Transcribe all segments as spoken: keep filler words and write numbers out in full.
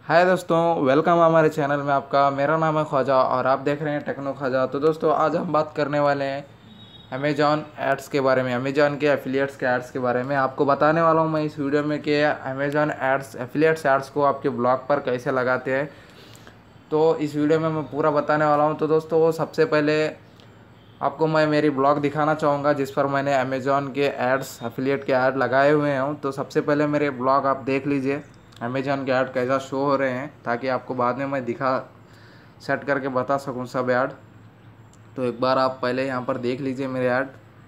हाय दोस्तों, वेलकम हमारे चैनल में आपका। मेरा नाम है ख्वाजा और आप देख रहे हैं टेक्नो ख्वाजा। तो दोस्तों, आज हम बात करने वाले हैं अमेजॉन एड्स के बारे में, अमेजॉन के एफिलिएट्स के एड्स के बारे में। आपको बताने वाला हूं मैं इस वीडियो में कि अमेजॉन एड्स एफिलिएट्स एड्स को आपके ब्लॉग पर कैसे लगाते हैं। तो इस वीडियो में मैं पूरा बताने वाला हूँ। तो दोस्तों, सबसे पहले आपको मैं मेरी ब्लॉग दिखाना चाहूँगा जिस पर मैंने अमेजॉन के एड्स एफिलिएट के ऐड लगाए हुए हैं। तो सबसे पहले मेरे ब्लॉग आप देख लीजिए, अमेजॉन के ऐड कैसा शो हो रहे हैं, ताकि आपको बाद में मैं दिखा सेट करके बता सकूं सब ऐड। तो एक बार आप पहले यहाँ पर देख लीजिए मेरे ऐड।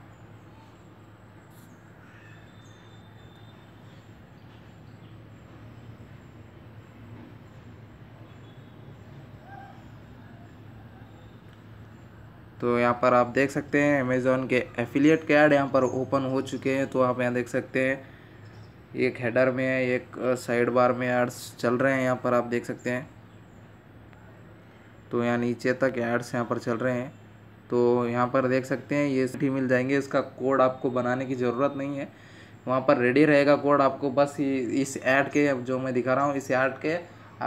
तो यहाँ पर आप देख सकते हैं अमेज़ॉन के एफिलिएट के ऐड यहाँ पर ओपन हो चुके हैं। तो आप यहाँ देख सकते हैं, एक हेडर में है, एक साइड बार में एड्स चल रहे हैं। यहाँ पर आप देख सकते हैं, तो यहाँ नीचे तक एड्स यहाँ पर चल रहे हैं। तो यहाँ पर देख सकते हैं ये भी मिल जाएंगे। इसका कोड आपको बनाने की ज़रूरत नहीं है, वहाँ पर रेडी रहेगा कोड। आपको बस इस ऐड के जो मैं दिखा रहा हूँ, इस ऐड के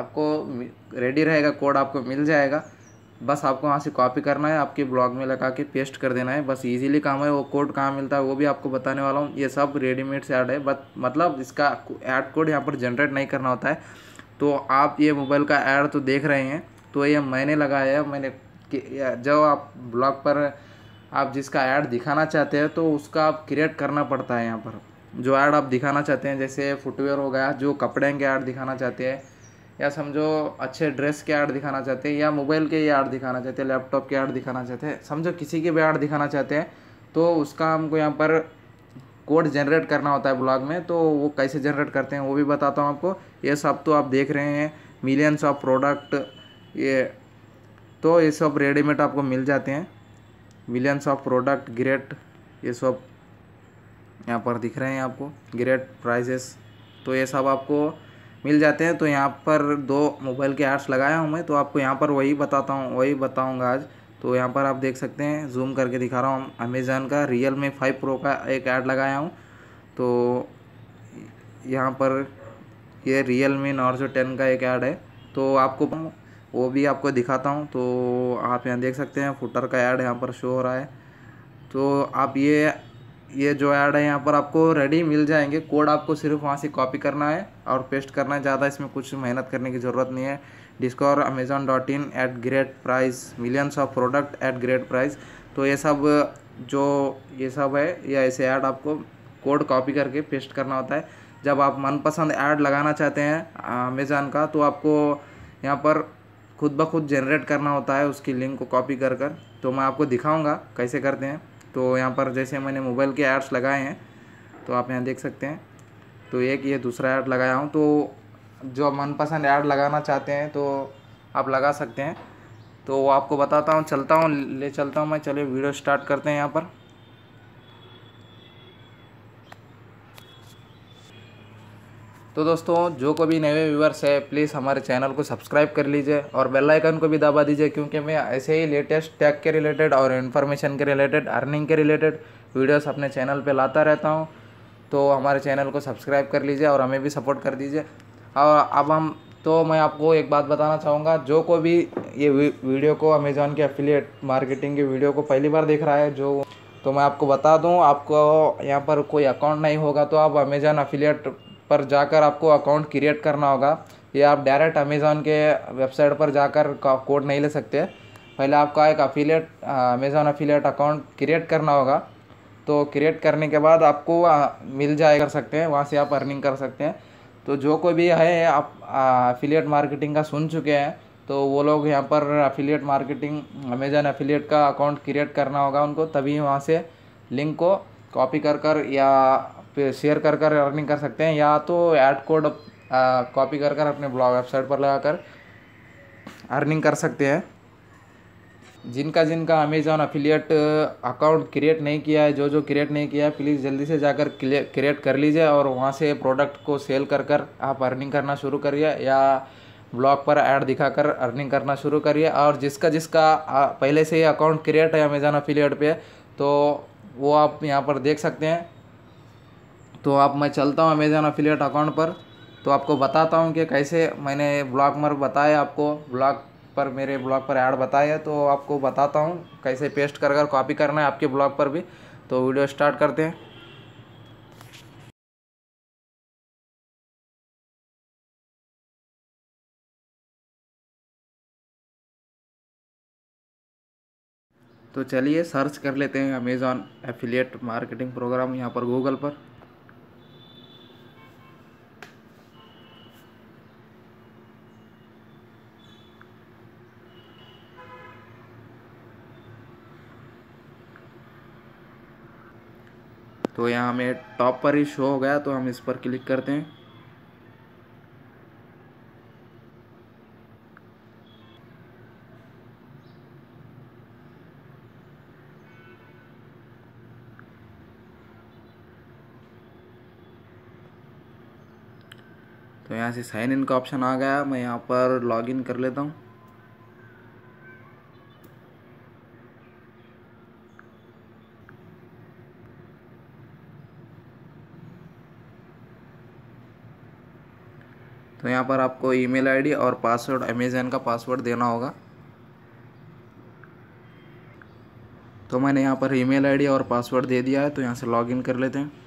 आपको रेडी रहेगा कोड, आपको मिल जाएगा। बस आपको वहाँ से कॉपी करना है, आपके ब्लॉग में लगा के पेस्ट कर देना है, बस इजीली काम है। वो कोड कहाँ मिलता है वो भी आपको बताने वाला हूँ। ये सब रेडीमेड से ऐड है, बट मतलब इसका ऐड कोड यहाँ पर जनरेट नहीं करना होता है। तो आप ये मोबाइल का ऐड तो देख रहे हैं, तो ये मैंने लगाया है। मैंने जब आप ब्लॉग पर आप जिसका ऐड दिखाना चाहते हैं तो उसका आप क्रिएट करना पड़ता है। यहाँ पर जो ऐड आप दिखाना चाहते हैं, जैसे फुटवेयर हो गया, जो कपड़े के ऐड दिखाना चाहते हैं, या समझो अच्छे ड्रेस के ऐड दिखाना चाहते हैं, या मोबाइल के ऐड दिखाना चाहते हैं, लैपटॉप के ऐड दिखाना चाहते हैं, समझो किसी के भी ऐड दिखाना चाहते हैं, तो उसका हमको यहाँ पर कोड जनरेट करना होता है ब्लॉग में। तो वो कैसे जनरेट करते हैं वो भी बताता हूँ आपको। ये सब तो आप देख रहे हैं, मिलियंस ऑफ प्रोडक्ट, ये तो ये सब रेडीमेड आपको मिल जाते हैं। मिलियंस ऑफ प्रोडक्ट, ग्रेट, ये सब यहाँ पर दिख रहे हैं आपको, ग्रेट प्राइजेस, तो ये सब आपको मिल जाते हैं। तो यहाँ पर दो मोबाइल के एड्स लगाया हूँ मैं, तो आपको यहाँ पर वही बताता हूँ वही बताऊँगा आज। तो यहाँ पर आप देख सकते हैं, जूम करके दिखा रहा हूँ, अमेज़ॉन का रियल मी फाइव प्रो का एक ऐड लगाया हूँ। तो यहाँ पर ये रियल मी नॉर्जो टेन का एक ऐड है, तो आपको वो भी आपको दिखाता हूँ। तो आप यहाँ देख सकते हैं, फुटर का ऐड यहाँ पर शो हो रहा है। तो आप ये ये जो ऐड है यहाँ पर आपको रेडी मिल जाएंगे। कोड आपको सिर्फ वहाँ से कॉपी करना है और पेस्ट करना है, ज़्यादा इसमें कुछ मेहनत करने की ज़रूरत नहीं है। Discover Amazon dot in at great price, millions of product at great price. तो ये सब जो ये सब है, ये ऐसे ऐड आपको कोड कॉपी करके पेस्ट करना होता है। जब आप मनपसंद ऐड लगाना चाहते हैं अमेज़ॉन का, तो आपको यहाँ पर खुद ब खुद जनरेट करना होता है, उसकी लिंक को कॉपी कर कर। तो मैं आपको दिखाऊंगा कैसे करते हैं। तो यहाँ पर जैसे मैंने मोबाइल के ऐड्स लगाए हैं, तो आप यहाँ देख सकते हैं, तो एक ये दूसरा ऐड लगाया हूँ। तो जो मनपसंद ऐड लगाना चाहते हैं तो आप लगा सकते हैं। तो वो आपको बताता हूँ, चलता हूँ ले चलता हूँ मैं। चलिए वीडियो स्टार्ट करते हैं यहाँ पर। तो दोस्तों, जो को भी नए व्यूअर्स है, प्लीज़ हमारे चैनल को सब्सक्राइब कर लीजिए और बेल आइकन को भी दबा दीजिए, क्योंकि मैं ऐसे ही लेटेस्ट टेक के रिलेटेड और इन्फॉर्मेशन के रिलेटेड, अर्निंग के रिलेटेड वीडियोस अपने चैनल पे लाता रहता हूँ। तो हमारे चैनल को सब्सक्राइब कर लीजिए और हमें भी सपोर्ट कर दीजिए। और अब हम तो मैं आपको एक बात बताना चाहूँगा, जो को भी ये वीडियो को अमेज़ॉन के एफिलिएट मार्केटिंग के वीडियो को पहली बार देख रहा है, जो तो मैं आपको बता दूँ, आपको यहाँ पर कोई अकाउंट नहीं होगा तो आप अमेज़ॉन एफिलिएट पर जाकर आपको अकाउंट क्रिएट करना होगा। ये आप डायरेक्ट अमेज़ॉन के वेबसाइट पर जाकर कोड नहीं ले सकते। पहले आपका एक affiliate Amazon affiliate account create करना होगा। तो क्रिएट करने के बाद आपको मिल जाए कर सकते हैं, वहाँ से आप अर्निंग कर सकते हैं। तो जो कोई भी है आप अफिलिएट मार्केटिंग का सुन चुके हैं, तो वो लोग यहाँ पर अफिलिएट मार्केटिंग अमेज़ॉन अफिलिएट का अकाउंट क्रिएट करना होगा उनको, तभी वहाँ से लिंक को कॉपी कर कर या शेयर कर कर अर्निंग कर सकते हैं, या तो ऐड कोड कॉपी कर कर अपने ब्लॉग वेबसाइट पर लगाकर अर्निंग कर सकते हैं। जिनका जिनका अमेज़ॉन अफिलिएट अकाउंट क्रिएट नहीं किया है, जो जो क्रिएट नहीं किया है, प्लीज़ जल्दी से जाकर क्रिएट कर लीजिए और वहाँ से प्रोडक्ट को सेल कर कर आप अर्निंग करना शुरू करिए, या ब्लॉग पर ऐड दिखाकर अर्निंग करना शुरू करिए। और जिसका जिसका पहले से ही अकाउंट क्रिएट है अमेज़ॉन अफिलिएट पे, तो वो आप यहाँ पर देख सकते हैं। तो आप मैं चलता हूँ अमेज़ॉन अफिलिएट अकाउंट पर। तो आपको बताता हूँ कि कैसे मैंने ब्लॉग में बताया, आपको ब्लॉग पर मेरे ब्लॉग पर ऐड बताया, तो आपको बताता हूँ कैसे पेस्ट कर कर कॉपी करना है आपके ब्लॉग पर भी। तो वीडियो स्टार्ट करते हैं। तो चलिए सर्च कर लेते हैं अमेज़ॉन एफिलिएट मार्केटिंग प्रोग्राम यहाँ पर गूगल पर। तो यहाँ हमें टॉप पर ही शो हो गया, तो हम इस पर क्लिक करते हैं। तो यहाँ से साइन इन का ऑप्शन आ गया, मैं यहाँ पर लॉगिन कर लेता हूँ। तो यहाँ पर आपको ईमेल आईडी और पासवर्ड, अमेज़न का पासवर्ड देना होगा। तो मैंने यहाँ पर ईमेल आईडी और पासवर्ड दे दिया है, तो यहाँ से लॉगिन कर लेते हैं।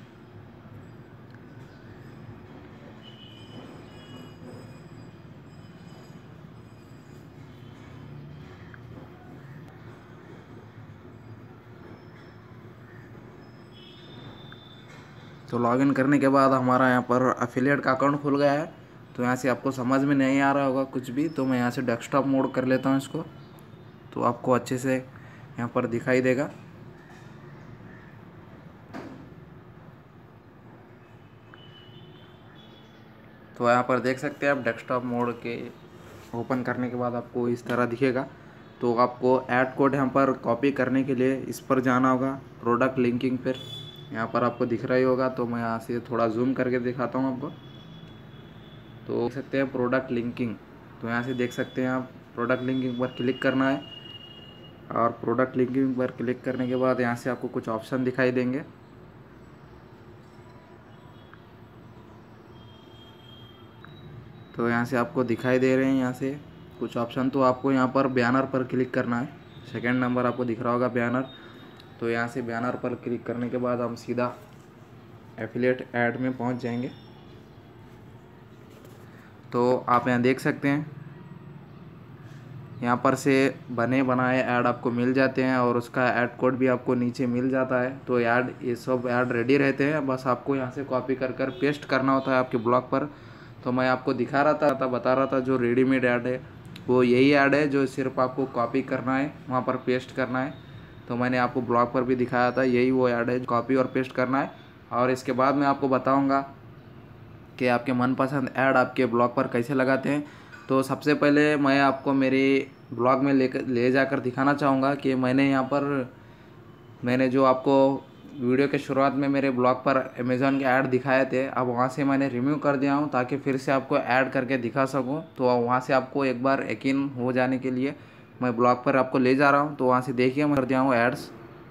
तो लॉगिन करने के बाद हमारा यहाँ पर एफिलिएट का अकाउंट खुल गया है। तो यहाँ से आपको समझ में नहीं आ रहा होगा कुछ भी, तो मैं यहाँ से डेस्कटॉप मोड कर लेता हूँ इसको, तो आपको अच्छे से यहाँ पर दिखाई देगा। तो यहाँ पर देख सकते हैं आप, डेस्कटॉप मोड के ओपन करने के बाद आपको इस तरह दिखेगा। तो आपको ऐड कोड यहाँ पर कॉपी करने के लिए इस पर जाना होगा, प्रोडक्ट लिंकिंग पर। यहाँ पर आपको दिख रहा ही होगा, तो मैं यहाँ से थोड़ा जूम करके दिखाता हूँ आपको। तो देख सकते हैं प्रोडक्ट लिंकिंग, तो यहाँ से देख सकते हैं आप, प्रोडक्ट लिंकिंग पर क्लिक करना है। और प्रोडक्ट लिंकिंग पर क्लिक करने के बाद यहाँ से आपको कुछ ऑप्शन दिखाई देंगे। तो यहाँ से आपको दिखाई दे रहे हैं यहाँ से कुछ ऑप्शन। तो आपको यहाँ पर बैनर पर क्लिक करना है, सेकंड नंबर आपको दिख रहा होगा बैनर। तो यहाँ से बैनर पर क्लिक करने के बाद हम सीधा एफिलिएट ऐड में पहुँच जाएंगे। तो आप यहाँ देख सकते हैं, यहाँ पर से बने बनाए ऐड आपको मिल जाते हैं और उसका ऐड कोड भी आपको नीचे मिल जाता है। तो ऐड, ये सब ऐड रेडी रहते हैं, बस आपको यहाँ से कॉपी कर कर पेस्ट करना होता है आपके ब्लॉग पर। तो मैं आपको दिखा रहा था, बता रहा था, जो रेडीमेड ऐड है वो यही ऐड है, जो सिर्फ आपको कॉपी करना है, वहाँ पर पेस्ट करना है। तो मैंने आपको ब्लॉग पर भी दिखाया था, यही वो ऐड है, कॉपी और पेस्ट करना है। और इसके बाद मैं आपको बताऊँगा कि आपके मनपसंद ऐड आपके ब्लॉग पर कैसे लगाते हैं। तो सबसे पहले मैं आपको मेरे ब्लॉग में ले ले जाकर दिखाना चाहूँगा कि मैंने यहाँ पर, मैंने जो आपको वीडियो के शुरुआत में मेरे ब्लॉग पर अमेज़ॉन के ऐड दिखाए थे, अब वहाँ से मैंने रिमूव कर दिया हूँ ताकि फिर से आपको ऐड करके दिखा सकूँ। तो वहाँ से आपको एक बार यकीन हो जाने के लिए मैं ब्लॉग पर आपको ले जा रहा हूँ। तो वहाँ से देखिए, मैं कर दिया हूँ एड्स।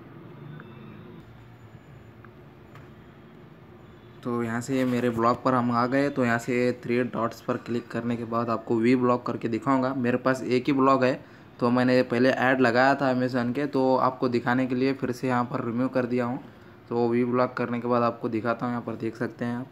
तो यहाँ से मेरे ब्लॉग पर हम आ गए। तो यहाँ से थ्री डॉट्स पर क्लिक करने के बाद आपको वी ब्लॉग करके दिखाऊंगा। मेरे पास एक ही ब्लॉग है, तो मैंने पहले ऐड लगाया था अमेज़न के, तो आपको दिखाने के लिए फिर से यहाँ पर रिमूव कर दिया हूँ। तो वी ब्लॉग करने के बाद आपको दिखाता हूँ, यहाँ पर देख सकते हैं आप।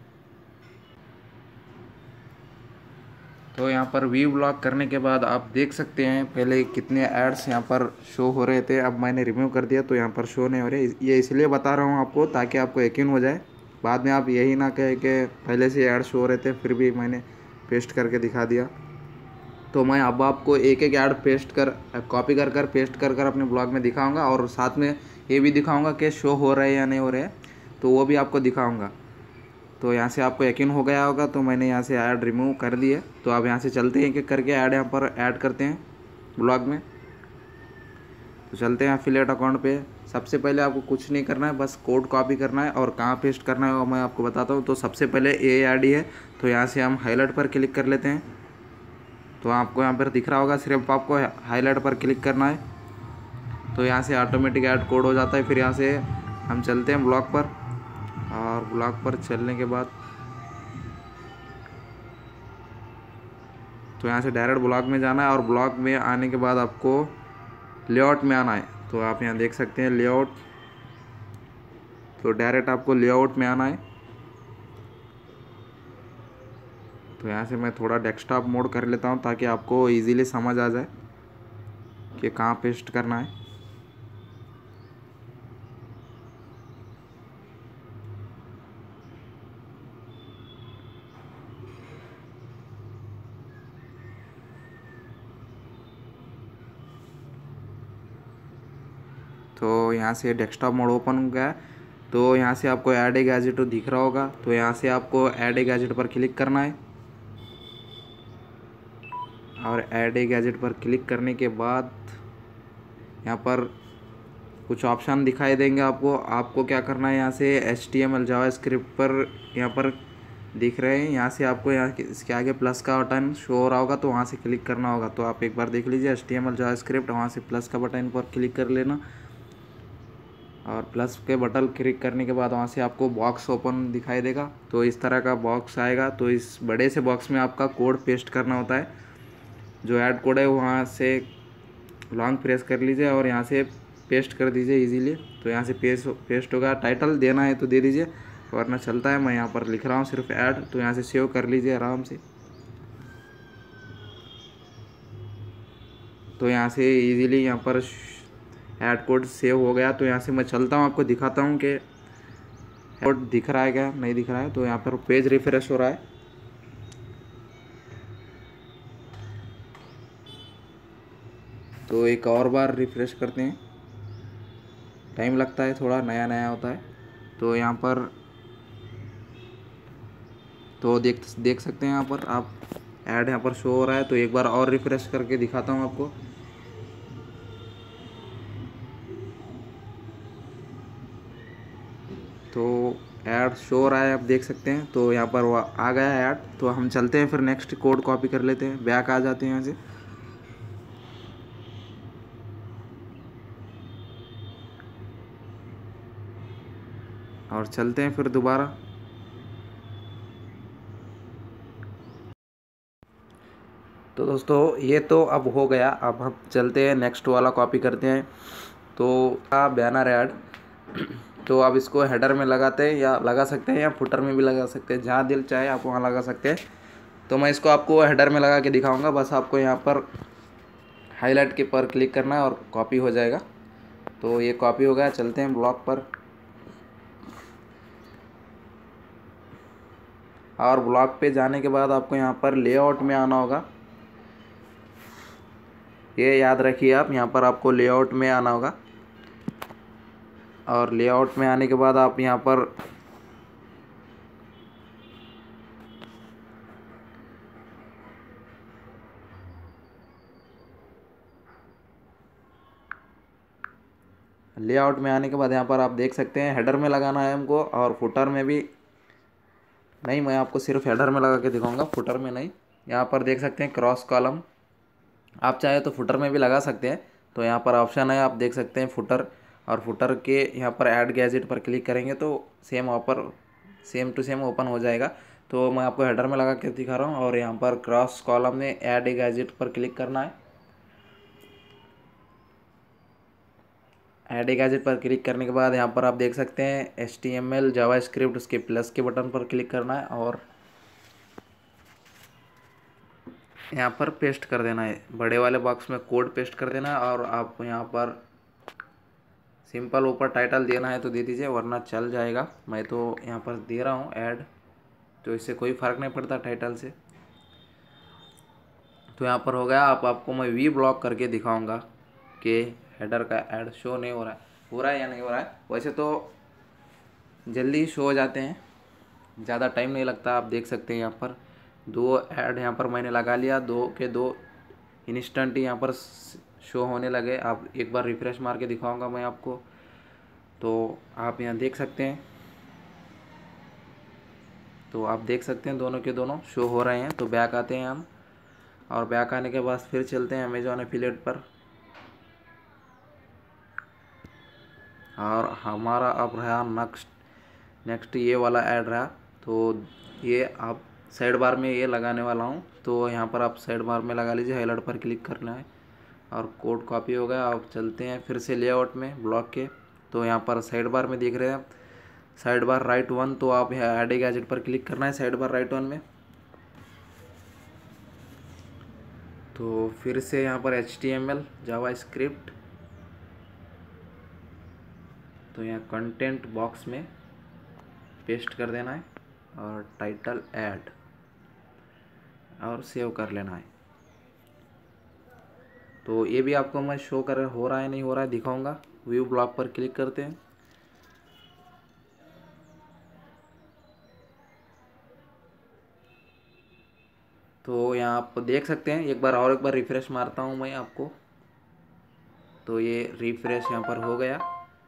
तो यहाँ पर वी ब्लॉग करने के बाद आप देख सकते हैं पहले कितने एड्स यहाँ पर शो हो रहे थे, अब मैंने रिमूव कर दिया तो यहाँ पर शो नहीं हो रहे। ये इसलिए बता रहा हूँ आपको ताकि आपको यकीन हो जाए, बाद में आप यही ना कहे कि पहले से ऐड शो हो रहे थे फिर भी मैंने पेस्ट करके दिखा दिया। तो मैं अब आपको एक एक ऐड पेस्ट कर, कॉपी कर कर पेस्ट कर कर अपने ब्लॉग में दिखाऊंगा, और साथ में ये भी दिखाऊंगा कि शो हो रहे हैं या नहीं हो रहे, तो वो भी आपको दिखाऊंगा। तो यहाँ से आपको यकीन हो गया होगा, तो मैंने यहाँ से ऐड रिमूव कर दिए। तो आप यहाँ से चलते हैं, एक एक करके ऐड यहाँ पर ऐड करते हैं ब्लॉग में। तो चलते हैं एफिलिएट अकाउंट पे। सबसे पहले आपको कुछ नहीं करना है, बस कोड कॉपी करना है और कहाँ पेस्ट करना है वो मैं आपको बताता हूँ। तो सबसे पहले ए आई डी है, तो यहाँ से हम हाईलाइट पर क्लिक कर लेते हैं। तो आपको यहाँ पर दिख रहा होगा, सिर्फ आपको हाईलाइट पर क्लिक करना है, तो यहाँ से ऑटोमेटिक ऐड कोड हो जाता है। फिर यहाँ से हम चलते हैं ब्लॉग पर, और ब्लॉग पर चलने के बाद तो यहाँ से डायरेक्ट ब्लॉग में जाना है और ब्लॉग में आने के बाद आपको लेआउट में आना है। तो आप यहाँ देख सकते हैं लेआउट, तो डायरेक्ट आपको लेआउट में आना है। तो यहाँ से मैं थोड़ा डेस्कटॉप मोड कर लेता हूँ ताकि आपको इजीली समझ आ जाए कि कहाँ पेस्ट करना है। तो यहाँ से डेस्कटॉप मोड ओपन हो गया। तो यहाँ से आपको ऐड ए गैजेट दिख रहा होगा, तो यहाँ से आपको ऐड ए गैजेट पर क्लिक करना है और ऐड ए गैजेट पर क्लिक करने के बाद यहाँ पर कुछ ऑप्शन दिखाई देंगे आपको। आपको क्या करना है, यहाँ से H T M L JavaScript पर यहाँ पर दिख रहे हैं, यहाँ से आपको यहाँ इसके आगे प्लस का बटन शो हो रहा होगा, तो वहाँ से क्लिक करना होगा। तो आप एक बार देख लीजिए H T M L JavaScript, वहाँ से प्लस का बटन पर क्लिक कर लेना और प्लस के बटन क्लिक करने के बाद वहाँ से आपको बॉक्स ओपन दिखाई देगा। तो इस तरह का बॉक्स आएगा। तो इस बड़े से बॉक्स में आपका कोड पेस्ट करना होता है, जो ऐड कोड है वहाँ से लॉन्ग प्रेस कर लीजिए और यहाँ से पेस्ट कर दीजिए इजीली। तो यहाँ से पेस्ट पेस्ट होगा। टाइटल देना है तो दे दीजिए वरना चलता है, मैं यहाँ पर लिख रहा हूँ सिर्फ ऐड। तो यहाँ से सेव कर लीजिए आराम से। तो यहाँ से इजीली यहाँ पर ऐड कोड सेव हो गया। तो यहाँ से मैं चलता हूँ, आपको दिखाता हूँ कि कोड दिख रहा है क्या नहीं दिख रहा है। तो यहाँ पर पेज रिफ्रेश हो रहा है। तो एक और बार रिफ्रेश करते हैं, टाइम लगता है थोड़ा, नया नया होता है। तो यहाँ पर तो देख देख सकते हैं यहाँ पर आप ऐड यहाँ पर शो हो रहा है। तो एक बार और रिफ्रेश करके दिखाता हूँ आपको। तो ऐड शो हो रहा है, आप देख सकते हैं। तो यहाँ पर वो आ गया है ऐड। तो हम चलते हैं फिर नेक्स्ट कोड कॉपी कर लेते हैं, बैक आ जाते हैं यहाँ से। और चलते हैं फिर दोबारा। तो दोस्तों ये तो अब हो गया, अब हम चलते हैं नेक्स्ट वाला कॉपी करते हैं। तो का बैनर ऐड, तो आप इसको हेडर में लगाते हैं या लगा सकते हैं या फुटर में भी लगा सकते हैं, जहाँ दिल चाहे आप वहाँ लगा सकते हैं। तो मैं इसको आपको हेडर में लगा के दिखाऊंगा। बस आपको यहाँ पर हाईलाइट के पर क्लिक करना है और कॉपी हो जाएगा। तो ये कॉपी हो गया। चलते हैं ब्लॉक पर और ब्लॉक पे जाने के बाद आपको यहाँ पर लेआउट में आना होगा। ये याद रखिए आप, यहाँ पर आपको लेआउट में आना होगा और लेआउट में आने के बाद आप यहाँ पर लेआउट में आने के बाद यहाँ पर आप देख सकते हैं हेडर में लगाना है हमको और फुटर में भी नहीं। मैं आपको सिर्फ हेडर में लगा के दिखाऊंगा, फुटर में नहीं। यहाँ पर देख सकते हैं क्रॉस कॉलम, आप चाहे तो फुटर में भी लगा सकते हैं। तो यहाँ पर ऑप्शन है, आप देख सकते हैं फुटर, और फुटर के यहाँ पर ऐड गैजेट पर क्लिक करेंगे तो सेम ऑपर सेम टू सेम ओपन हो जाएगा। तो मैं आपको हेडर में लगा के दिखा रहा हूँ और यहाँ पर क्रॉस कॉलम में ऐड ए गैजेट पर क्लिक करना है। ऐड ए गैजेट पर क्लिक करने के बाद यहाँ पर आप देख सकते हैं H T M L JavaScript, उसके प्लस के बटन पर क्लिक करना है और यहाँ पर पेस्ट कर देना है। बड़े वाले बॉक्स में कोड पेस्ट कर देना है और आपको यहाँ पर सिंपल ऊपर टाइटल देना है तो दे दीजिए वरना चल जाएगा। मैं तो यहाँ पर दे रहा हूँ ऐड, तो इससे कोई फ़र्क नहीं पड़ता टाइटल से। तो यहाँ पर हो गया। आप आपको मैं वी ब्लॉक करके दिखाऊंगा कि हेडर का ऐड शो नहीं हो रहा है हो रहा है या नहीं हो रहा है। वैसे तो जल्दी शो हो जाते हैं, ज़्यादा टाइम नहीं लगता। आप देख सकते हैं यहाँ पर दो ऐड यहाँ पर मैंने लगा लिया, दो के दो इंस्टेंट ही यहाँ पर शो होने लगे। आप एक बार रिफ्रेश मार के दिखाऊंगा मैं आपको, तो आप यहाँ देख सकते हैं। तो आप देख सकते हैं दोनों के दोनों शो हो रहे हैं। तो बैक आते हैं हम और बैक आने के बाद फिर चलते हैं अमेजॉन एफिलिएट पर और हमारा अब रहा नेक्स्ट नेक्स्ट ये वाला ऐड रहा। तो ये आप साइड बार में ये लगाने वाला हूँ। तो यहाँ पर आप साइड बार में लगा लीजिए, हाईलाइट पर क्लिक करना है और कोड कॉपी हो गया। आप चलते हैं फिर से लेआउट में ब्लॉक के। तो यहाँ पर साइड बार में देख रहे हैं आप साइड बार राइट वन, तो आप ऐड गैजेट पर क्लिक करना है साइड बार राइट वन में। तो फिर से यहाँ पर H T M L JavaScript, तो यहाँ कंटेंट बॉक्स में पेस्ट कर देना है और टाइटल ऐड और सेव कर लेना है। तो ये भी आपको मैं शो कर हो रहा है नहीं हो रहा है दिखाऊंगा। व्यू ब्लॉक पर क्लिक करते हैं। तो यहाँ आप देख सकते हैं, एक बार और एक बार रिफ्रेश मारता हूँ मैं आपको। तो ये रिफ्रेश यहाँ पर हो गया।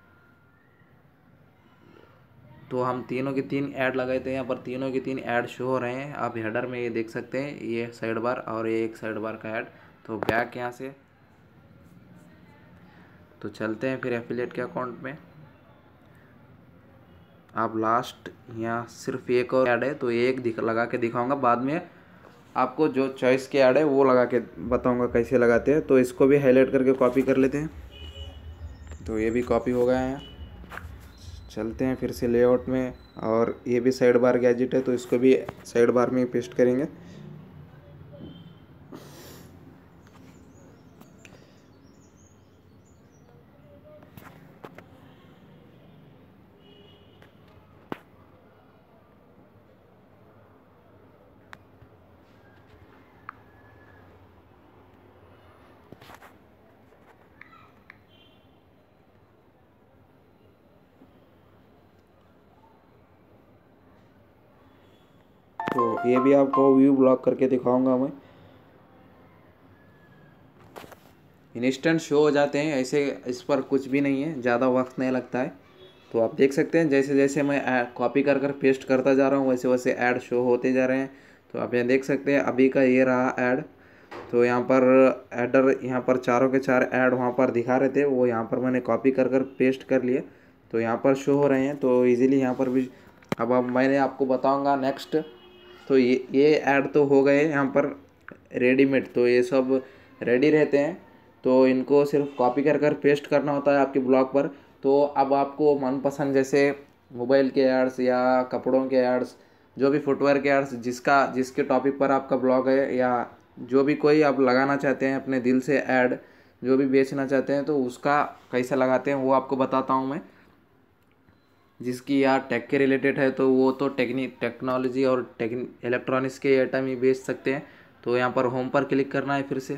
तो हम तीनों की तीन ऐड लगाए थे, यहाँ पर तीनों की तीन ऐड शो हो रहे हैं। आप हेडर में ये देख सकते हैं, ये साइड बार और ये एक साइड बार का ऐड। तो बैक यहाँ से तो चलते हैं फिर एफिलिएट के अकाउंट में। आप लास्ट यहाँ सिर्फ एक और ऐड है, तो एक दिख लगा के दिखाऊंगा। बाद में आपको जो चॉइस के ऐड है वो लगा के बताऊंगा कैसे लगाते हैं। तो इसको भी हाईलाइट करके कॉपी कर लेते हैं। तो ये भी कॉपी हो गया है। चलते हैं फिर से लेआउट में, और ये भी साइड बार गैजेट है तो इसको भी साइड बार में पेस्ट करेंगे। तो ये भी आपको व्यू ब्लॉक करके दिखाऊंगा मैं। इंस्टेंट शो हो जाते हैं ऐसे, इस पर कुछ भी नहीं है, ज़्यादा वक्त नहीं लगता है। तो आप देख सकते हैं जैसे जैसे मैं कॉपी कर कर पेस्ट करता जा रहा हूँ वैसे वैसे ऐड शो होते जा रहे हैं। तो आप यहाँ देख सकते हैं अभी का ये रहा ऐड। तो यहाँ पर एडर यहाँ पर चारों के चार ऐड वहाँ पर दिखा रहे थे, वो यहाँ पर मैंने कॉपी कर कर पेस्ट कर लिए। तो यहाँ पर शो हो रहे हैं, तो ईज़िली यहाँ पर भी। अब अब मैंने आपको बताऊँगा नेक्स्ट। तो ये ये ऐड तो हो गए यहाँ पर रेडीमेड, तो ये सब रेडी रहते हैं। तो इनको सिर्फ कॉपी कर कर पेस्ट करना होता है आपके ब्लॉग पर। तो अब आपको मनपसंद जैसे मोबाइल के एड्स या कपड़ों के एड्स, जो भी फुटवेयर के एड्स, जिसका जिसके टॉपिक पर आपका ब्लॉग है या जो भी कोई आप लगाना चाहते हैं अपने दिल से ऐड, जो भी बेचना चाहते हैं, तो उसका कैसे लगाते हैं वो आपको बताता हूँ मैं। जिसकी यार टेक के रिलेटेड है तो वो तो टेक्नी टेक्नोलॉजी और टेक्न इलेक्ट्रॉनिक्स के आइटम ही बेच सकते हैं। तो यहाँ पर होम पर क्लिक करना है फिर से।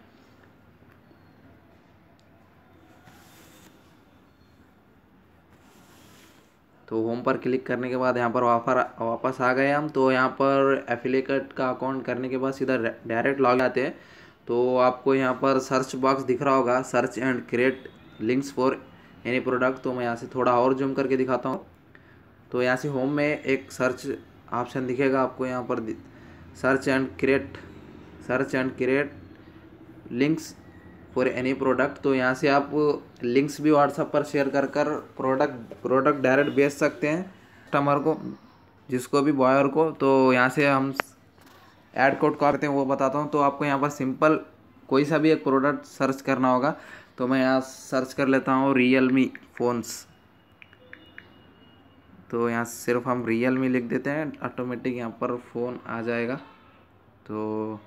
तो होम पर क्लिक करने के बाद यहाँ पर वापर वापस आ गए हम। तो यहाँ पर एफिलिएट का अकाउंट करने के बाद सीधा डायरेक्ट लॉग आते हैं। तो आपको यहाँ पर सर्च बॉक्स दिख रहा होगा, search and create links for any product. तो मैं यहाँ से थोड़ा और जूम करके दिखाता हूँ। तो यहाँ से होम में एक सर्च ऑप्शन दिखेगा आपको, यहाँ पर search and create search and create links for any product. तो यहाँ से आप लिंक्स भी व्हाट्सएप पर शेयर कर कर प्रोडक्ट प्रोडक्ट डायरेक्ट बेच सकते हैं कस्टमर को, जिसको भी बॉयर को। तो यहाँ से हम ऐड कोड करते हैं वो बताता हूँ। तो आपको यहाँ पर सिंपल कोई सा भी एक प्रोडक्ट सर्च करना होगा। तो मैं यहाँ सर्च कर लेता हूँ रियलमी फ़ोन्स। तो यहाँ सिर्फ हम रियलमी लिख देते हैं, ऑटोमेटिक यहाँ पर फ़ोन आ जाएगा। तो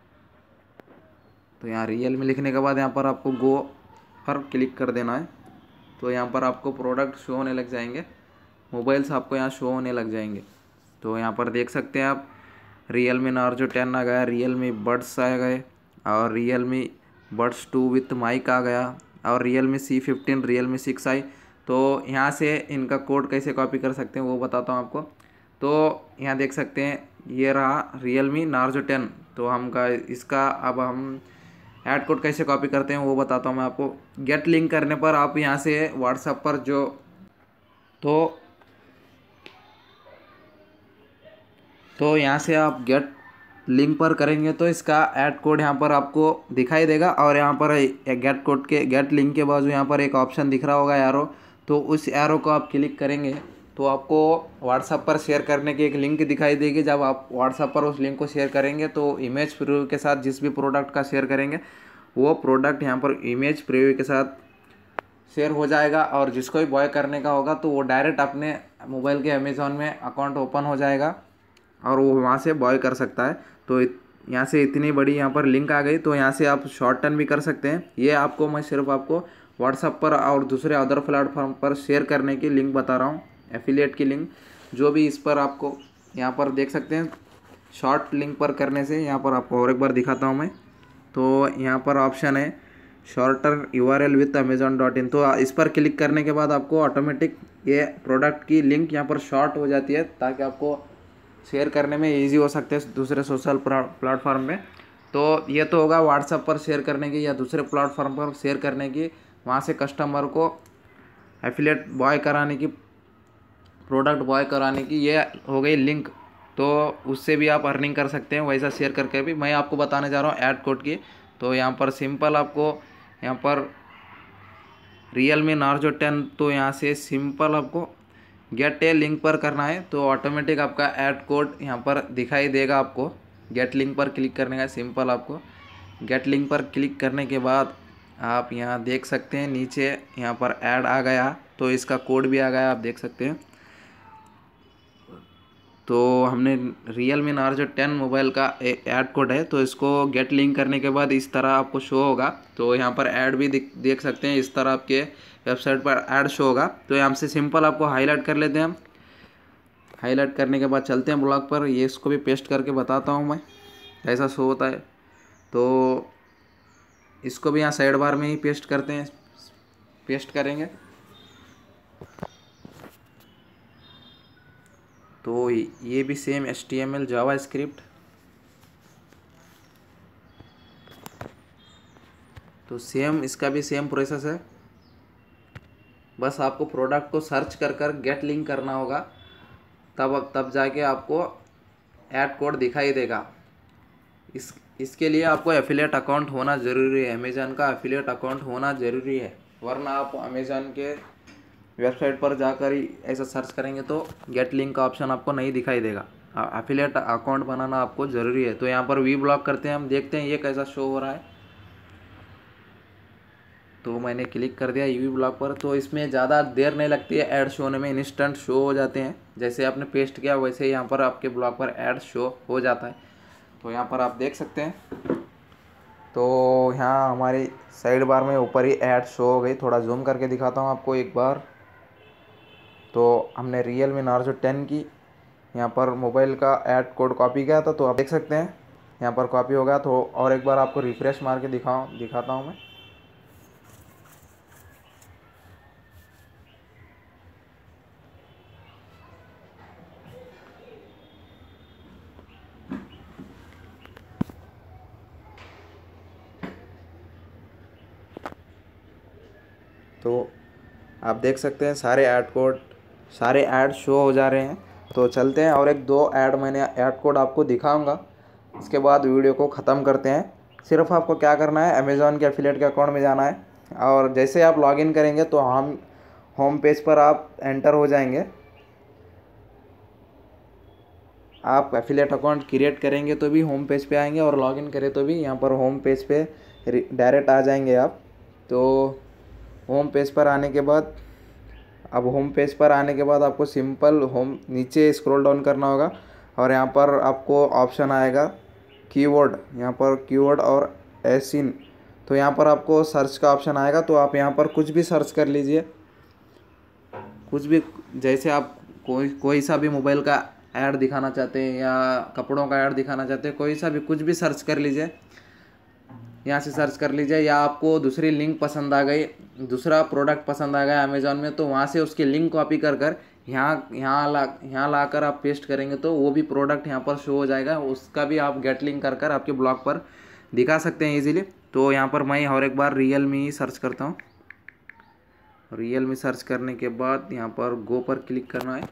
तो यहाँ रियलमी लिखने के बाद यहाँ पर आपको गो पर क्लिक कर देना है। तो यहाँ पर आपको प्रोडक्ट शो होने लग जाएंगे, मोबाइल्स आपको यहाँ शो होने लग जाएंगे। तो यहाँ पर देख सकते हैं आप रियलमी नार्जो टेन आ गया, रियलमी बड्स आ गए, और Realme buds two with mic आ गया, और Realme C fifteen, Realme six I. तो यहाँ से इनका कोड कैसे कॉपी कर सकते हैं वो बताता हूँ आपको। तो यहाँ देख सकते हैं ये रहा रियलमी नार्जो टेन। तो हम का इसका अब हम ऐड कोड कैसे कॉपी करते हैं वो बताता हूँ मैं आपको। गेट लिंक करने पर आप यहाँ से व्हाट्सएप पर जो तो तो यहाँ से आप गेट लिंक पर करेंगे तो इसका ऐड कोड यहाँ पर आपको दिखाई देगा। और यहाँ पर गेट कोड के गेट लिंक के बाजू यहाँ पर एक ऑप्शन दिख रहा होगा एरो। तो उस एरो को आप क्लिक करेंगे तो आपको व्हाट्सएप पर शेयर करने की एक लिंक दिखाई देगी। जब आप व्हाट्सएप पर उस लिंक को शेयर करेंगे तो इमेज प्रीव्यू के साथ जिस भी प्रोडक्ट का शेयर करेंगे वो प्रोडक्ट यहाँ पर इमेज प्रीव्यू के साथ शेयर हो जाएगा, और जिसको भी बॉय करने का होगा तो वो डायरेक्ट अपने मोबाइल के अमेज़ॉन में अकाउंट ओपन हो जाएगा और वो वहाँ से बॉय कर सकता है। तो यहाँ से इतनी बड़ी यहाँ पर लिंक आ गई, तो यहाँ से आप शॉर्ट टर्न भी कर सकते हैं। ये आपको मैं सिर्फ आपको व्हाट्सएप पर और दूसरे अदर प्लेटफॉर्म पर शेयर करने की लिंक बता रहा हूँ, एफिलिएट की लिंक, जो भी इस पर आपको यहाँ पर देख सकते हैं। शॉर्ट लिंक पर करने से यहाँ पर आपको और एक बार दिखाता हूँ मैं। तो यहाँ पर ऑप्शन है shorter U R L with Amazon dot in. तो इस पर क्लिक करने के बाद आपको ऑटोमेटिक ये प्रोडक्ट की लिंक यहाँ पर शॉर्ट हो जाती है, ताकि आपको शेयर करने में इजी हो सकते हैं दूसरे सोशल प्लेटफॉर्म में। तो ये तो होगा व्हाट्सएप पर शेयर करने की या दूसरे प्लेटफॉर्म पर शेयर करने की, वहाँ से कस्टमर को एफिलिएट बॉय कराने की, प्रोडक्ट बॉय कराने की, ये हो गई लिंक। तो उससे भी आप अर्निंग कर सकते हैं वैसा शेयर करके भी। मैं आपको बताने जा रहा हूँ ऐड कोड की। तो यहाँ पर सिंपल आपको यहाँ पर रियल मी नार्जो टेन, तो यहाँ से सिंपल आपको गेट ए लिंक पर करना है। तो ऑटोमेटिक आपका ऐड कोड यहाँ पर दिखाई देगा। आपको गेट लिंक पर क्लिक करने का, सिंपल आपको गेट लिंक पर क्लिक करने के बाद आप यहाँ देख सकते हैं नीचे यहाँ पर ऐड आ गया, तो इसका कोड भी आ गया, आप देख सकते हैं। तो हमने Realme Narzo ten mobile का ऐड कोड है, तो इसको गेट लिंक करने के बाद इस तरह आपको शो होगा। तो यहाँ पर ऐड भी देख सकते हैं, इस तरह आपके वेबसाइट पर ऐड शो होगा। तो यहाँ से सिंपल आपको हाईलाइट कर लेते हैं हम। हाईलाइट करने के बाद चलते हैं ब्लॉग पर। ये इसको भी पेस्ट करके बताता हूँ मैं कैसा शो होता है। तो इसको भी यहाँ साइड बार में ही पेस्ट करते हैं, पेस्ट करेंगे। तो ये भी same H T M L JavaScript. तो सेम इसका भी सेम प्रोसेस है, बस आपको प्रोडक्ट को सर्च कर कर गेट लिंक करना होगा, तब तब जाके आपको ऐड कोड दिखाई देगा। इस इसके लिए आपको एफिलिएट अकाउंट होना ज़रूरी है, अमेज़न का एफिलिएट अकाउंट होना ज़रूरी है, वरना आप अमेज़न के वेबसाइट पर जाकर ही ऐसा सर्च करेंगे तो गेट लिंक का ऑप्शन आपको नहीं दिखाई देगा। एफिलिएट अकाउंट बनाना आपको ज़रूरी है। तो यहाँ पर वी ब्लॉक करते हैं, हम देखते हैं ये कैसा शो हो रहा है। तो मैंने क्लिक कर दिया वी ब्लॉक पर। तो इसमें ज़्यादा देर नहीं लगती है ऐड शो होने में, इंस्टेंट शो हो जाते हैं। जैसे आपने पेस्ट किया वैसे ही यहाँ पर आपके ब्लॉग पर ऐड शो हो जाता है। तो यहाँ पर आप देख सकते हैं। तो यहाँ हमारी साइड बार में ऊपर ही ऐड शो हो गई। थोड़ा जूम करके दिखाता हूँ आपको एक बार। तो हमने रियल मी नार्जो टेन की यहाँ पर मोबाइल का ऐड कोड कॉपी किया था, तो आप देख सकते हैं यहाँ पर कॉपी हो गया। तो और एक बार आपको रिफ्रेश मार के दिखाऊँ दिखाता हूँ मैं। तो आप देख सकते हैं सारे ऐड कोड, सारे ऐड शो हो जा रहे हैं। तो चलते हैं और एक दो ऐड मैंने ऐड कोड आपको दिखाऊंगा, इसके बाद वीडियो को ख़त्म करते हैं। सिर्फ आपको क्या करना है, अमेज़ॉन के एफिलिएट के अकाउंट में जाना है, और जैसे आप लॉगिन करेंगे तो हम होम पेज पर आप एंटर हो जाएंगे। आप एफिलिएट अकाउंट क्रिएट करेंगे तो भी होम पेज पे आएंगे, और लॉगिन करें तो भी यहाँ पर होम पेज पे डायरेक्ट आ जाएंगे आप। तो होम पेज पर आने के बाद अब होम पेज पर आने के बाद आपको सिंपल होम नीचे स्क्रॉल डाउन करना होगा, और यहाँ पर आपको ऑप्शन आएगा कीवर्ड, यहाँ पर कीवर्ड और एसिन। तो यहाँ पर आपको सर्च का ऑप्शन आएगा, तो आप यहाँ पर कुछ भी सर्च कर लीजिए, कुछ भी। जैसे आप कोई कोई सा भी मोबाइल का ऐड दिखाना चाहते हैं या कपड़ों का ऐड दिखाना चाहते हैं, कोई सा भी कुछ भी सर्च कर लीजिए, यहाँ से सर्च कर लीजिए। या आपको दूसरी लिंक पसंद आ गई, दूसरा प्रोडक्ट पसंद आ गया अमेज़ॉन में, तो वहाँ से उसकी लिंक कॉपी कर कर यहाँ यहाँ ला यहाँ ला कर आप पेस्ट करेंगे तो वो भी प्रोडक्ट यहाँ पर शो हो जाएगा। उसका भी आप गेट लिंक कर कर आपके ब्लॉग पर दिखा सकते हैं इजीली। तो यहाँ पर मैं और एक बार रियल मी सर्च करता हूँ। रियल मी सर्च करने के बाद यहाँ पर गो पर क्लिक करना है,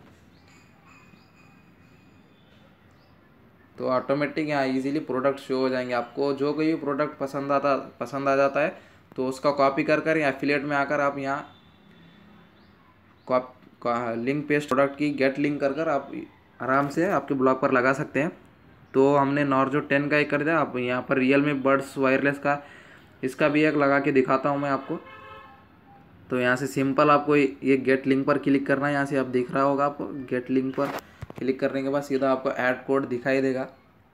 तो ऑटोमेटिक यहाँ इजीली प्रोडक्ट शो हो जाएंगे। आपको जो कोई भी प्रोडक्ट पसंद आता पसंद आ जाता है तो उसका कॉपी कर कर या एफिलिएट में आकर आप यहाँ लिंक पेस्ट प्रोडक्ट की गेट लिंक कर कर आप आराम से आपके ब्लॉग पर लगा सकते हैं। तो हमने नॉर्जो टेन का एक कर दिया। आप यहाँ पर रियल मी बड्स वायरलेस का इसका भी एक लगा के दिखाता हूँ मैं आपको। तो यहाँ से सिंपल आपको ये गेट लिंक पर क्लिक करना है। यहाँ से आप दिख रहा होगा आपको, गेट लिंक पर क्लिक करने के बाद सीधा आपको ऐड कोड दिखाई देगा।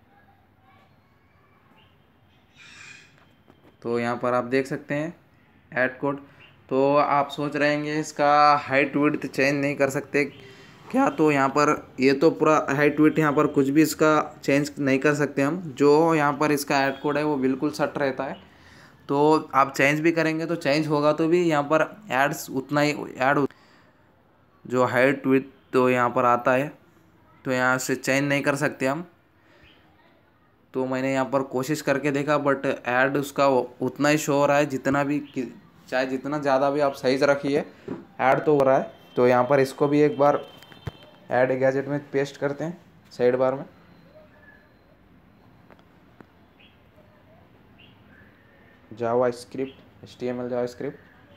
तो यहाँ पर आप देख सकते हैं ऐड कोड। तो आप सोच रहे हैं इसका हाइट विड्थ चेंज नहीं कर सकते क्या? तो यहाँ पर ये तो पूरा हाइट विड्थ यहाँ पर कुछ भी इसका चेंज नहीं कर सकते हम। जो यहाँ पर इसका ऐड कोड है वो बिल्कुल सेट रहता है। तो आप चेंज भी करेंगे तो चेंज होगा तो भी यहाँ पर एड्स उतना ही ऐड जो हाइट विड्थ तो यहाँ पर आता है, तो यहाँ से चेंज नहीं कर सकते हम। तो मैंने यहाँ पर कोशिश करके देखा बट ऐड उसका उतना ही शो हो रहा है जितना भी, चाहे जितना ज़्यादा भी आप सही से रखिए ऐड तो हो रहा है। तो यहाँ पर इसको भी एक बार ऐड गैजेट में पेस्ट करते हैं साइड बार में। JavaScript H T M L JavaScript,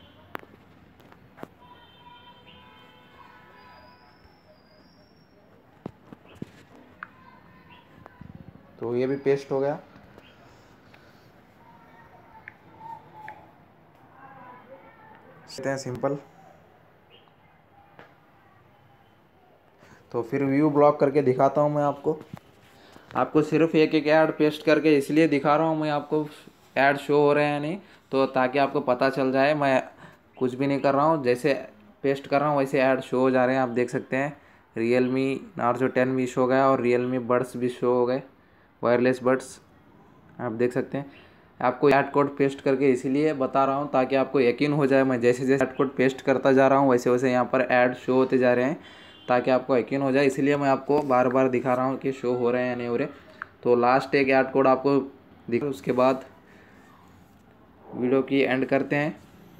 तो ये भी पेस्ट हो गया। हैं सिंपल। तो फिर व्यू ब्लॉक करके दिखाता हूँ मैं आपको। आपको सिर्फ एक एक ऐड पेस्ट करके इसलिए दिखा रहा हूँ मैं आपको ऐड शो हो रहे हैं नहीं, तो ताकि आपको पता चल जाए मैं कुछ भी नहीं कर रहा हूँ। जैसे पेस्ट कर रहा हूँ वैसे ऐड शो हो जा रहे हैं। आप देख सकते हैं रियल मी नार्जो टेन भी शो हो गया और रियल मी बड्स भी शो हो गए, वायरलेस बड्स आप देख सकते हैं। आपको ऐड कोड पेस्ट करके इसीलिए बता रहा हूँ ताकि आपको यकीन हो जाए। मैं जैसे जैसे ऐड कोड पेस्ट करता जा रहा हूँ वैसे वैसे यहाँ पर ऐड शो होते जा रहे हैं ताकि आपको यकीन हो जाए। इसलिए मैं आपको बार बार दिखा रहा हूँ कि शो हो रहे हैं या नहीं हो रहे। तो लास्ट एक ऐड कोड आपको दिख, उसके बाद वीडियो की एंड करते हैं।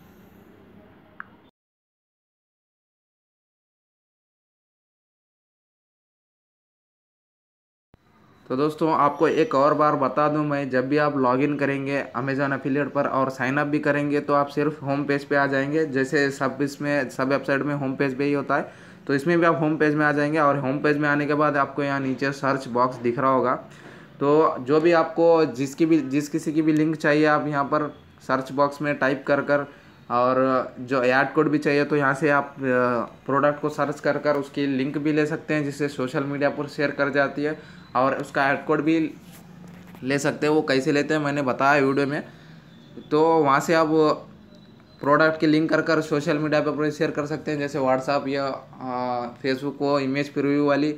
तो दोस्तों आपको एक और बार बता दूं मैं, जब भी आप लॉगिन करेंगे अमेज़ॉन एफिलिएट पर और साइन अप भी करेंगे तो आप सिर्फ होम पेज पे आ जाएंगे। जैसे सब इसमें सब वेबसाइट में होम पेज पे ही होता है, तो इसमें भी आप होम पेज में आ जाएंगे। और होम पेज में आने के बाद आपको यहाँ नीचे सर्च बॉक्स दिख रहा होगा। तो जो भी आपको जिसकी भी जिस किसी की भी लिंक चाहिए आप यहाँ पर सर्च बॉक्स में टाइप कर कर, और जो ऐड कोड भी चाहिए तो यहाँ से आप प्रोडक्ट को सर्च कर कर उसकी लिंक भी ले सकते हैं जिससे सोशल मीडिया पर शेयर कर जाती है। और उसका ऐड कोड भी ले सकते हैं। वो कैसे लेते हैं मैंने बताया वीडियो में। तो वहाँ से आप प्रोडक्ट की लिंक कर कर सोशल मीडिया पर शेयर कर सकते हैं, जैसे व्हाट्सअप या फेसबुक को इमेज प्रीव्यू वाली।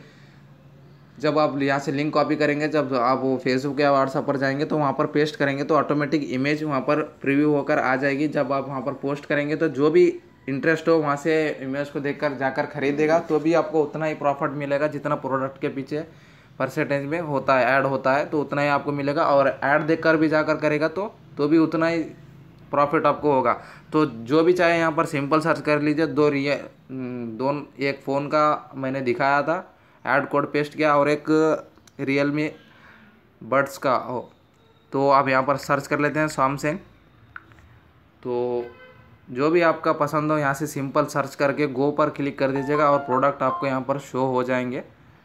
जब आप यहाँ से लिंक कॉपी करेंगे, जब आप वो फेसबुक या व्हाट्सअप पर जाएंगे तो वहाँ पर पेस्ट करेंगे तो ऑटोमेटिक इमेज वहाँ पर प्रीव्यू होकर आ जाएगी। जब आप वहाँ पर पोस्ट करेंगे तो जो भी इंटरेस्ट हो वहाँ से इमेज को देखकर जाकर खरीदेगा, तो भी आपको उतना ही प्रॉफिट मिलेगा जितना प्रोडक्ट के पीछे परसेंटेज में होता है, ऐड होता है, तो उतना ही आपको मिलेगा। और ऐड देखकर भी जाकर करेगा तो तो भी उतना ही प्रॉफिट आपको होगा। तो जो भी चाहे यहाँ पर सिंपल सर्च कर लीजिए। दो रिय दोनों एक फ़ोन का मैंने दिखाया था, ऐड कोड पेस्ट किया, और एक रियल मी बड्स का हो। तो आप यहाँ पर सर्च कर लेते हैं सैमसंग। तो जो भी आपका पसंद हो यहाँ से सिंपल सर्च करके गो पर क्लिक कर दीजिएगा और प्रोडक्ट आपको यहाँ पर शो हो जाएंगे।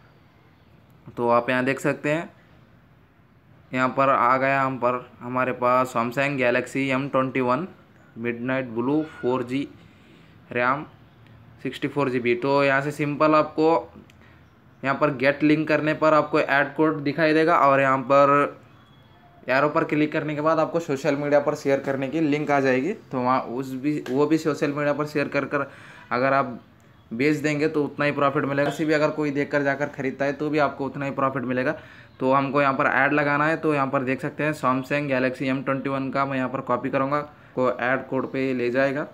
तो आप यहाँ देख सकते हैं यहाँ पर आ गया हम पर हमारे पास Samsung Galaxy M twenty one midnight blue four G RAM sixty four G B. तो यहाँ से सिंपल आपको यहाँ पर गेट लिंक करने पर आपको ऐड कोड दिखाई देगा और यहाँ पर एरो पर क्लिक करने के बाद आपको सोशल मीडिया पर शेयर करने की लिंक आ जाएगी। तो वहाँ उस भी वो भी सोशल मीडिया पर शेयर कर कर अगर आप बेच देंगे तो उतना ही प्रॉफिट मिलेगा। किसी भी अगर कोई देखकर जाकर खरीदता है तो भी आपको उतना ही प्रॉफिट मिलेगा। तो हमको यहाँ पर ऐड लगाना है, तो यहाँ पर देख सकते हैं Samsung Galaxy M twenty one का मैं यहाँ पर कॉपी करूँगा, को ऐड कोड पे ले जाएगा।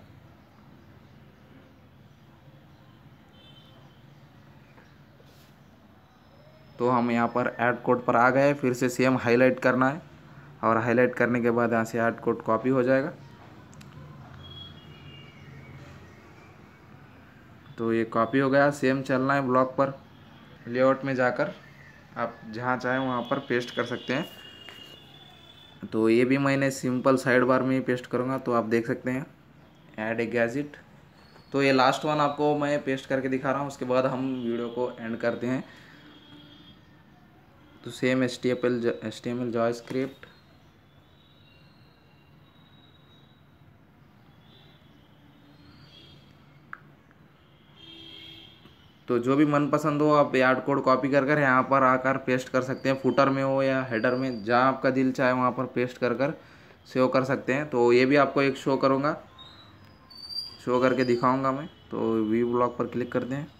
तो हम यहाँ पर ऐड कोड पर आ गए। फिर से सेम हाईलाइट करना है और हाईलाइट करने के बाद यहाँ से ऐड कोड कॉपी हो जाएगा। तो ये कॉपी हो गया। सेम चलना है ब्लॉक पर, लेआउट में जाकर आप जहाँ चाहें वहाँ पर पेस्ट कर सकते हैं। तो ये भी मैंने सिंपल साइड बार में ही पेस्ट करूँगा। तो आप देख सकते हैं ऐड ए गैजेट, तो ये लास्ट वन आपको मैं पेस्ट करके दिखा रहा हूँ, उसके बाद हम वीडियो को एंड करते हैं। तो same H T M L H T M L JavaScript, तो जो भी मनपसंद हो आप यार्ड कोड कॉपी कर कर यहाँ पर आकर पेस्ट कर सकते हैं, फुटर में हो या हेडर में, जहाँ आपका दिल चाहे वहाँ पर पेस्ट कर कर सेव कर सकते हैं। तो ये भी आपको एक शो करूँगा, शो करके दिखाऊंगा मैं। तो व्यू ब्लॉग पर क्लिक करते हैं।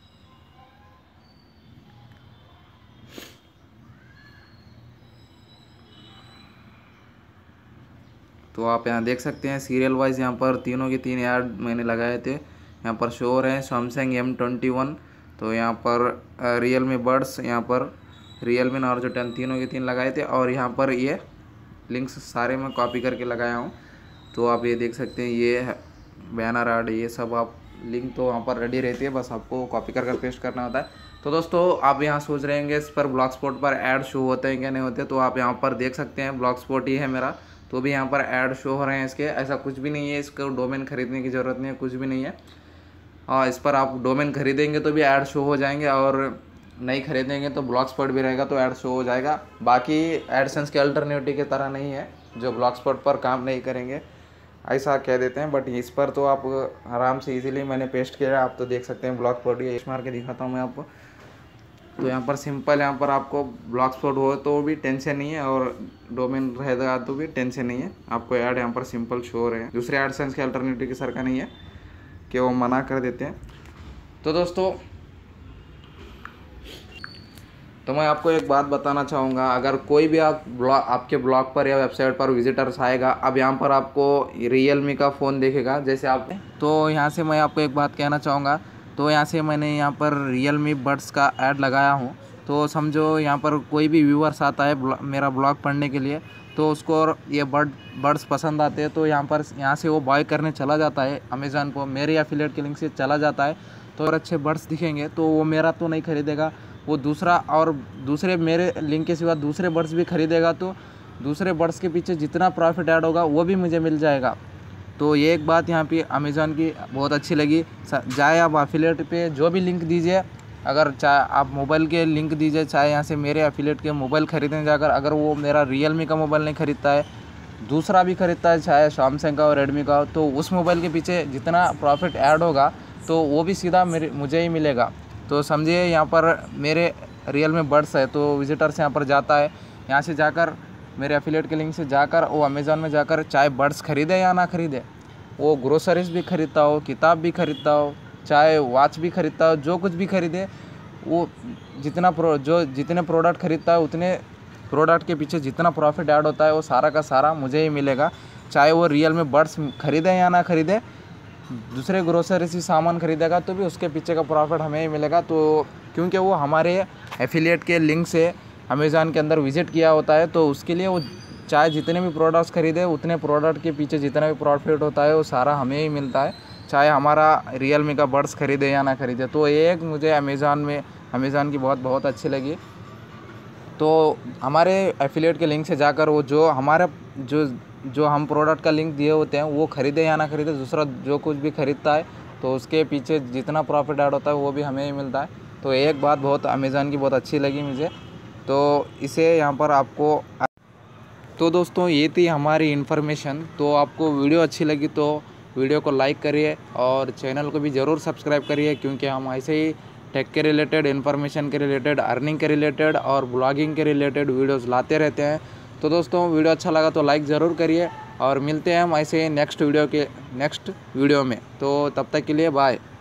तो आप यहाँ देख सकते हैं सीरियल वाइज यहाँ पर तीनों के तीन ऐड मैंने लगाए थे, यहाँ पर शो हो रहे हैं। सैमसंग एम ट्वेंटी वन, तो यहाँ पर रियल मी बड्स, यहाँ पर रियल मी नार्जो टेन, तीनों के तीन लगाए थे। और यहाँ पर ये लिंक्स सारे मैं कॉपी करके लगाया हूँ। तो आप ये देख सकते हैं, ये बैनर ऐड, ये सब आप लिंक तो वहाँ पर रेडी रहती है, बस आपको कॉपी कर कर पेस्ट करना होता है। तो दोस्तों आप यहाँ सोच रहे होंगे इस पर ब्लॉग स्पॉट पर ऐड शो होते हैं क्या नहीं होते, तो आप यहाँ पर देख सकते हैं ब्लॉग स्पॉट ही है मेरा, तो भी यहाँ पर ऐड शो हो रहे हैं इसके। ऐसा कुछ भी नहीं है, इसको डोमेन खरीदने की ज़रूरत नहीं है, कुछ भी नहीं है। हाँ, इस पर आप डोमेन खरीदेंगे तो भी ऐड शो हो जाएंगे, और नहीं खरीदेंगे तो ब्लॉग स्पॉट भी रहेगा तो ऐड शो हो जाएगा। बाकी एडसेंस के अल्टरनेटिव की तरह नहीं है जो ब्लॉग स्पॉट पर काम नहीं करेंगे, ऐसा कह देते हैं। बट इस पर तो आप आराम से इजीली मैंने पेस्ट किया, आप तो देख सकते हैं ब्लॉग स्पॉट। ये मार के दिखाता हूँ मैं आपको। तो यहाँ पर सिंपल, यहाँ पर आपको ब्लॉग स्पॉट हो तो भी टेंशन नहीं है, और डोमेन रहेगा तो भी टेंशन नहीं है। आपको ऐड यहाँ पर सिंपल शो हो रहे हैं, दूसरे एडसेंस के अल्टरनेटिव की सर का नहीं है कि वो मना कर देते हैं। तो दोस्तों तो मैं आपको एक बात बताना चाहूँगा, अगर कोई भी आप ब्लॉग आपके ब्लॉग पर या वेबसाइट पर विजिटर्स आएगा, अब यहाँ पर आपको रियल मी का फ़ोन देखेगा जैसे आपने, तो यहाँ से मैं आपको एक बात कहना चाहूँगा। तो यहाँ से मैंने यहाँ पर रियल मी बड्स का ऐड लगाया हूँ। तो समझो यहाँ पर कोई भी व्यूअर्स आता है मेरा ब्लॉग पढ़ने के लिए, तो उसको ये बड बड्स पसंद आते हैं, तो यहाँ पर यहाँ से वो बाय करने चला जाता है अमेज़ॉन को, मेरे एफिलिएट के लिंक से चला जाता है। तो अगर अच्छे बड्स दिखेंगे तो वो मेरा तो नहीं खरीदेगा, वो दूसरा और दूसरे मेरे लिंक के सिवा दूसरे बड्स भी खरीदेगा, तो दूसरे बड्स के पीछे जितना प्रॉफिट ऐड होगा वो भी मुझे मिल जाएगा। तो ये एक बात यहाँ पे अमेज़ॉन की बहुत अच्छी लगी। चाहे आप एफिलिएट पे जो भी लिंक दीजिए, अगर चाहे आप मोबाइल के लिंक दीजिए, चाहे यहाँ से मेरे एफिलिएट के मोबाइल खरीदने जाकर, अगर वो मेरा रियल मी का मोबाइल नहीं खरीदता है, दूसरा भी खरीदता है, चाहे सैमसंग का और रेडमी का, तो उस मोबाइल के पीछे जितना प्रॉफिट ऐड होगा तो वो भी सीधा मेरे मुझे ही मिलेगा। तो समझिए यहाँ पर मेरे रियल मी बड्स है, तो विजिटर्स यहाँ पर जाता है, यहाँ से जाकर मेरे एफिलिएट के लिंक से जाकर वो अमेज़ॉन में जाकर चाहे बड्स खरीदे या ना खरीदे, वो ग्रोसरीज भी खरीदता हो, किताब भी खरीदता हो, चाहे वॉच भी खरीदता हो, जो कुछ भी खरीदे, वो जितना प्रो जो जितने प्रोडक्ट खरीदता है उतने प्रोडक्ट के पीछे जितना प्रॉफिट ऐड होता है वो सारा का सारा मुझे ही मिलेगा। चाहे वो रियल मी बड्स खरीदे या ना खरीदे, दूसरे ग्रोसरी से सामान खरीदेगा तो भी उसके पीछे का प्रॉफिट हमें ही मिलेगा। तो क्योंकि वो हमारे एफिलिएट के लिंक से अमेज़ॉन के अंदर विज़िट किया होता है, तो उसके लिए वो चाहे जितने भी प्रोडक्ट्स खरीदे उतने प्रोडक्ट के पीछे जितना भी प्रॉफिट होता है वो सारा हमें ही मिलता है, चाहे हमारा रियल मी का बड्स खरीदे या ना खरीदे। तो एक मुझे अमेज़ॉन में अमेज़ॉन की बहुत बहुत अच्छी लगी। तो हमारे एफिलिएट के लिंक से जाकर वो जो हमारा जो जो हम प्रोडक्ट का लिंक दिए होते हैं वो खरीदे या ना खरीदे, दूसरा जो कुछ भी खरीदता है तो उसके पीछे जितना प्रॉफिट ऐड होता है वो भी हमें ही मिलता है। तो एक बात बहुत अमेज़ॉन की बहुत अच्छी लगी मुझे, तो इसे यहाँ पर आपको। तो दोस्तों ये थी हमारी इन्फॉर्मेशन। तो आपको वीडियो अच्छी लगी तो वीडियो को लाइक करिए और चैनल को भी ज़रूर सब्सक्राइब करिए, क्योंकि हम ऐसे ही टेक के रिलेटेड, इन्फॉर्मेशन के रिलेटेड, अर्निंग के रिलेटेड और ब्लॉगिंग के रिलेटेड वीडियोस लाते रहते हैं। तो दोस्तों वीडियो अच्छा लगा तो लाइक ज़रूर करिए, और मिलते हैं हम ऐसे नेक्स्ट वीडियो के नेक्स्ट वीडियो में। तो तब तक के लिए बाय।